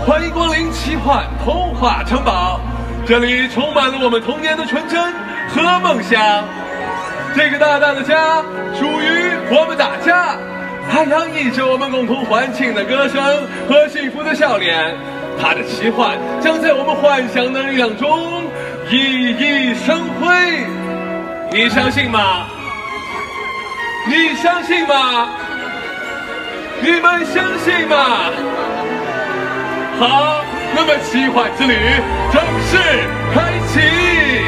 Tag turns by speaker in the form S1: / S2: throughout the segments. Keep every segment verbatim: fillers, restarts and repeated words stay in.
S1: 欢迎光临奇幻童话城堡，这里充满了我们童年的纯真和梦想。这个大大的家属于我们大家，它洋溢着我们共同欢庆的歌声和幸福的笑脸。它的奇幻将在我们幻想的力量中熠熠生辉。你相信吗？你相信吗？你们相信吗？好，那么奇幻之旅正式开启。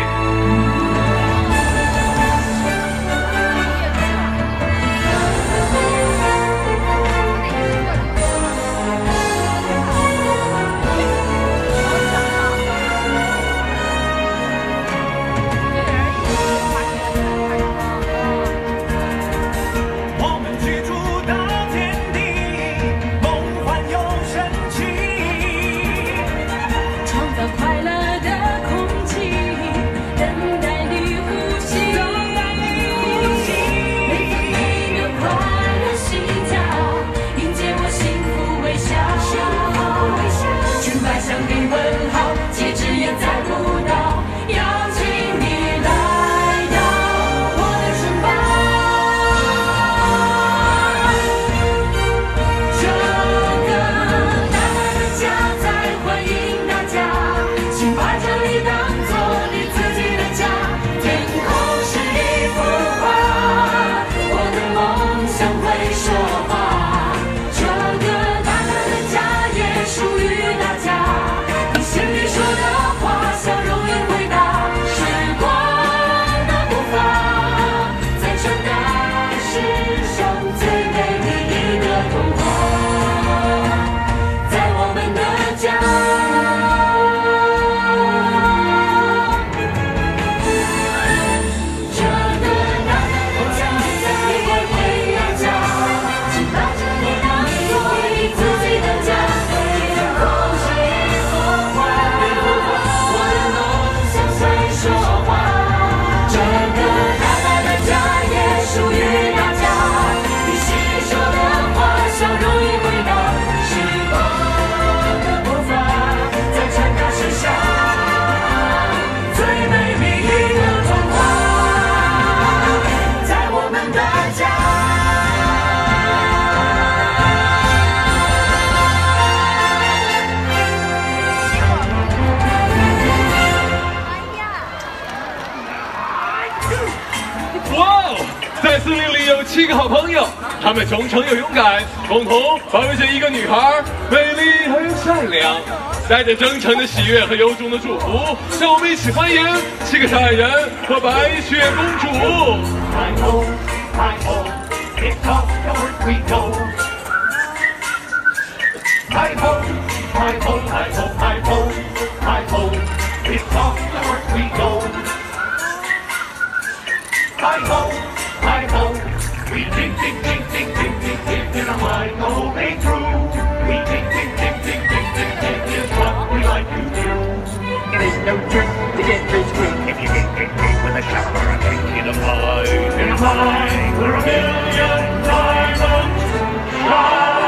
S1: 七个好朋友，他们忠诚又勇敢，共同保卫着一个女孩，美丽还有善良，带着真诚的喜悦和由衷的祝福，让我们一起欢迎七个小矮人和白雪公主。Hi ho, hi ho, it's off the work we go. Hi ho, hi ho, hi ho, hi ho, hi ho, it's off the work we go. Hi ho, hi ho.We dig, dig, dig, dig, dig, dig, dig in our mind the whole way through. We dig, dig, dig, dig, dig, dig, dig is what we like to do. It is no trick to get rich quick if you get get big with a shovel or a pick in a mine. In a mine where a million diamonds shine.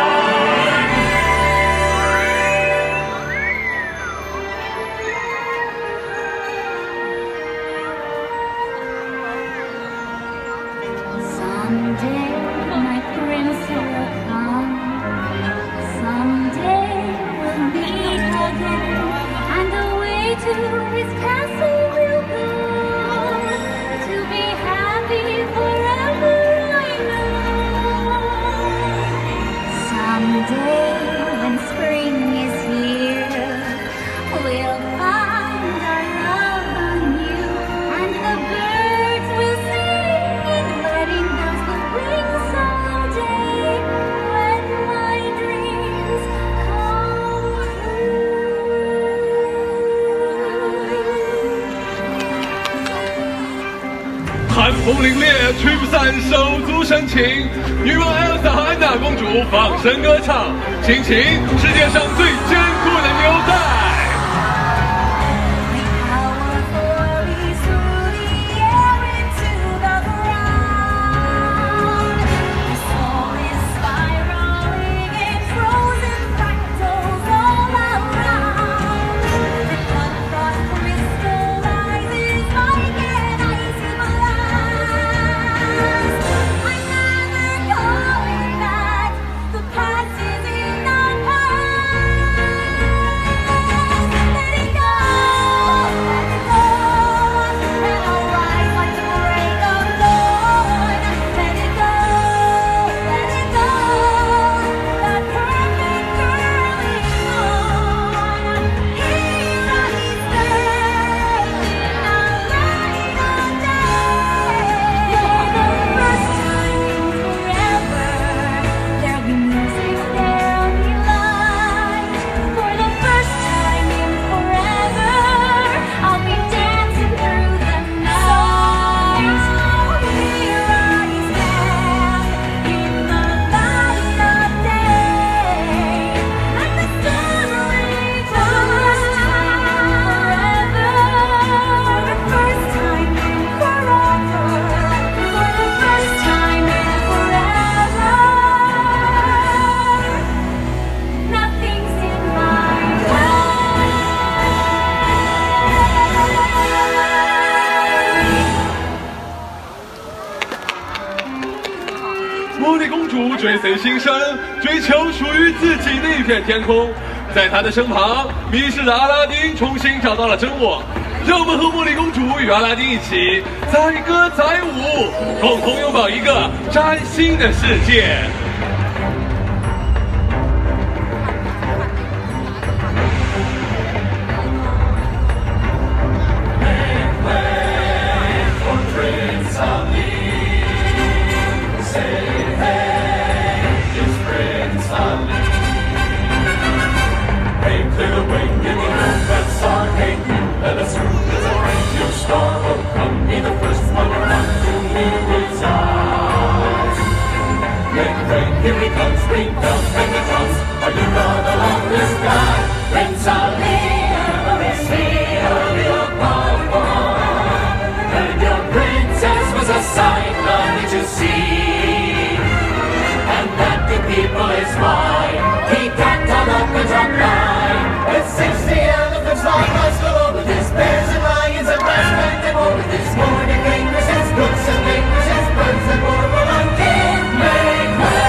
S2: Someday my prince will come. Someday we'll meet again, and away to his castle we'll go, to be happy forever, I know. Someday when spring is here, we'll find our love anew, and the birds will sing in wedding bells will ring someday, when my dreams come true.
S1: 寒风凛冽，驱不散手足深情。女王艾尔萨和安娜公主放声歌唱，亲情世界上最坚固的纽带。
S2: All
S1: 追随心声，追求属于自己的一片天空。在他的身旁，迷失的阿拉丁重新找到了真我。让我们和茉莉公主与阿拉丁一起载歌载舞，共同拥抱一个崭新的世界。
S3: Here we come, spring comes, and the drums are you gonna love this guy? Prince Ali is here, real power. And your princess was a sight lovely to see. And that the people is mine. He can't turn up and drop line. With sixty elephants like us go over this. Bears and lions and brass backed and over this. Morning fingers, books and fingers, birds and warble and king. Make way.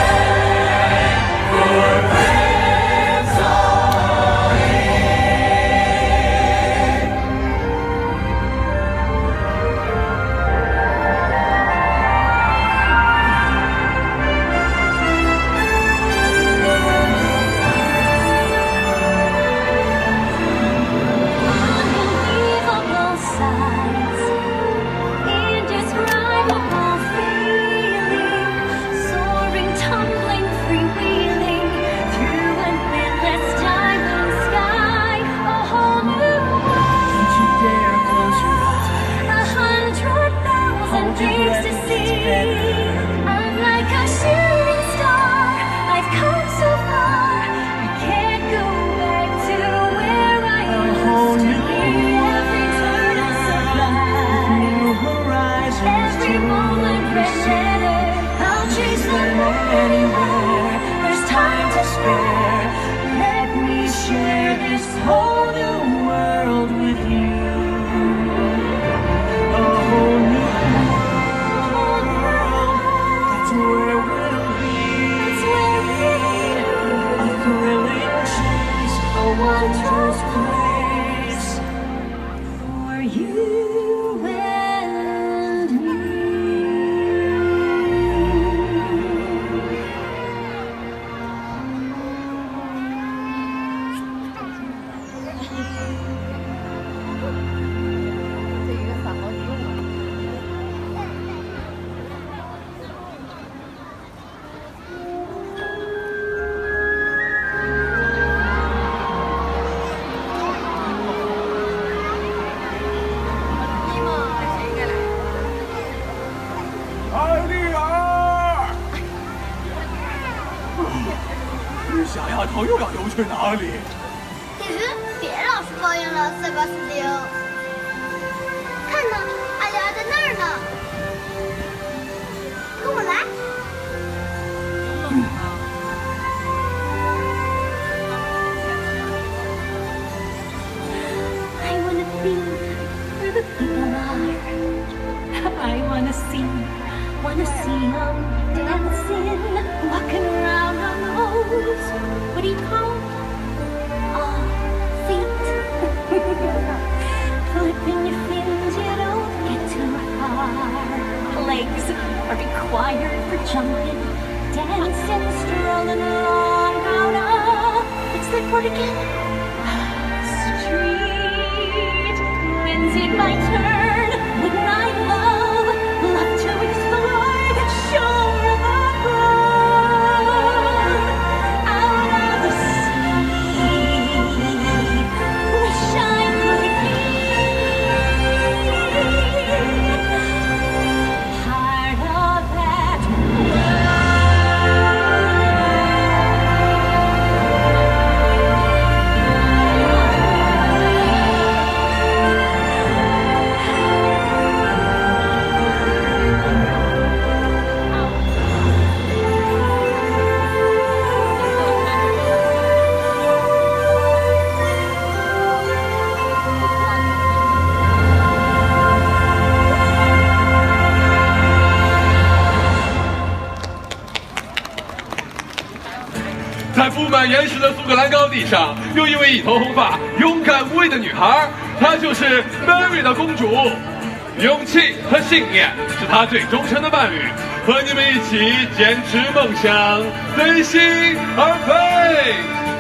S1: 在布满岩石的苏格兰高地上，有一位一头红发、勇敢无畏的女孩，她就是 Mary 的公主。勇气和信念是她最忠诚的伴侣，和你们一起坚持梦想，随心而飞。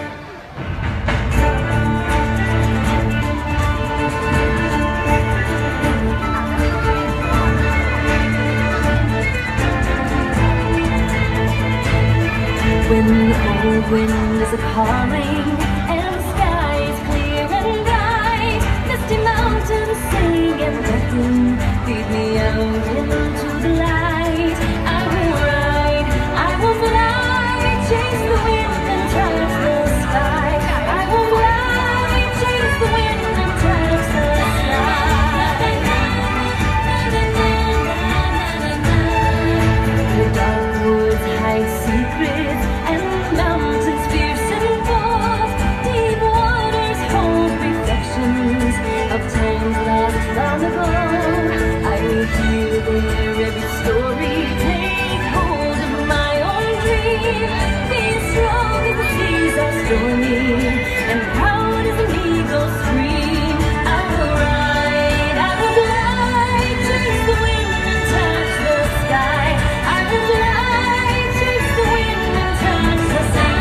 S4: When the old wind is a-calling and the sky is clear and bright, misty mountains sing and beckon, lead me out into the light. I will ride, I will fly, chase the wind and touch the sky. I will fly, chase the wind and touch the sky. The dark woods hide secrets, mountains fierce and bold, deep waters hold reflections of times lost long ago. I will hear their every story, take hold of my own dream, be strong as the seas are stormy, and proud as an eagle's scream. I will ride, I will fly, chase the wind and touch the sky. I will fly, chase the wind and touch the sky.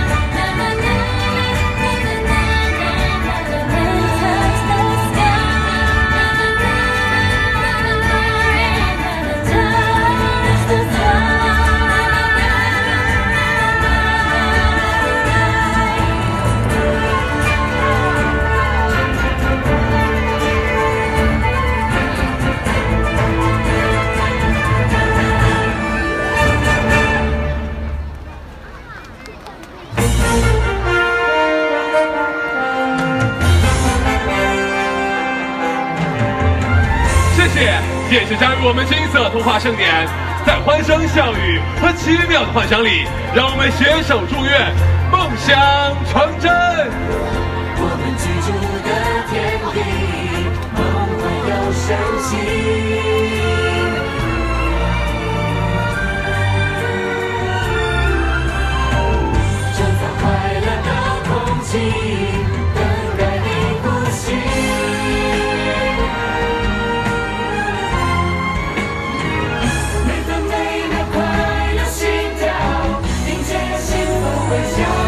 S1: 谢谢，谢谢加入我们金色童话盛典，在欢声笑语和奇妙的幻想里，让我们携手祝愿梦想成真。
S3: 我们居住的天地，梦幻又神奇。创造快乐的空气，等待你呼吸。每分每秒快乐心跳，并且幸福微笑。